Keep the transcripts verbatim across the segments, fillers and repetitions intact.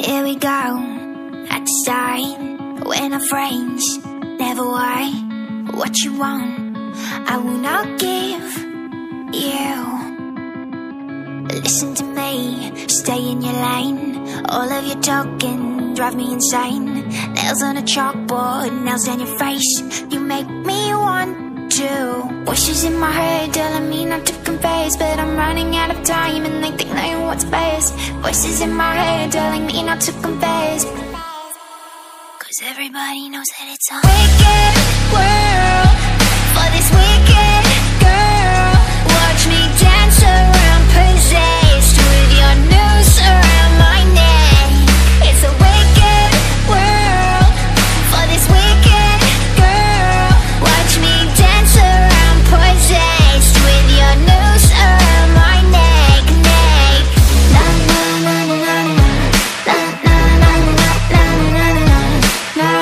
Here we go, at the start. We're not friends, never were. What you want, I will not give you. Listen to me, stay in your lane. All of your talking drive me insane. Nails on a chalkboard, nails down your face. You make me want to. Voices in my head telling me not to confess, but I'm running out of time and they think they know what's best. Voices in my head telling me not to confess, cause everybody knows that it's a wicked world for this wicked girl. Watch me dance around, possessed with your noose around my neck. It's a wicked world for this wicked girl. Watch me dance around, possessed with your noose around my neck, neck. Na na na na na na na na na na na na.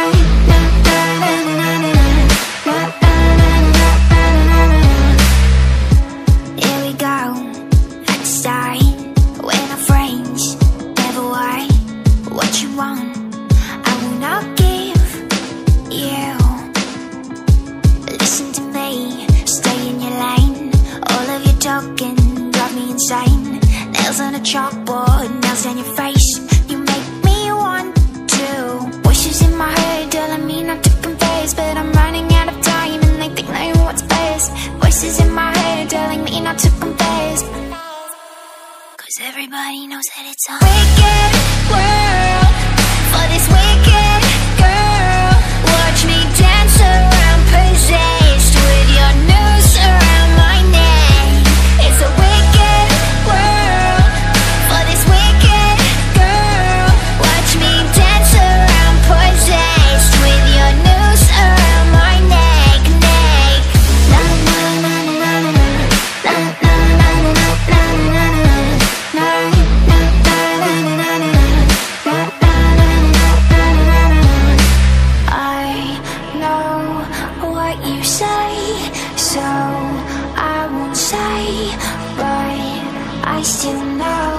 Here we go, at the start. We're not friends, never were. What you want, I will not give you. Listen to me, stay in your lane. All of your talking drive me insane. Nails on a chalkboard, nails down your face. You make me want to. Voices in my head telling me not to confess, but I'm running out of time and they think they know what's best. Voices in my head telling me not to confess, cause everybody knows that it's a wicked world for this wicked girl. Watch me dance around, possessed with your noose around my neck. It's a wicked world for this wicked girl. Watch me dance around, possessed with your noose around my neck, neck. Na na na na na na na na na na na. I know what you say, so I won't say, but I still know.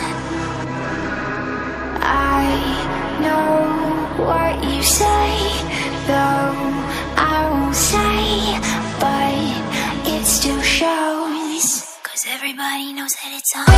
I know what you say, though I won't say, but it still shows, cause everybody knows that it's on.